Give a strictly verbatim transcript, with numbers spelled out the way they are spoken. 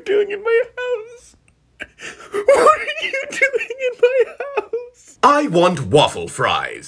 doing in my house? What are you doing in my house? I want waffle fries.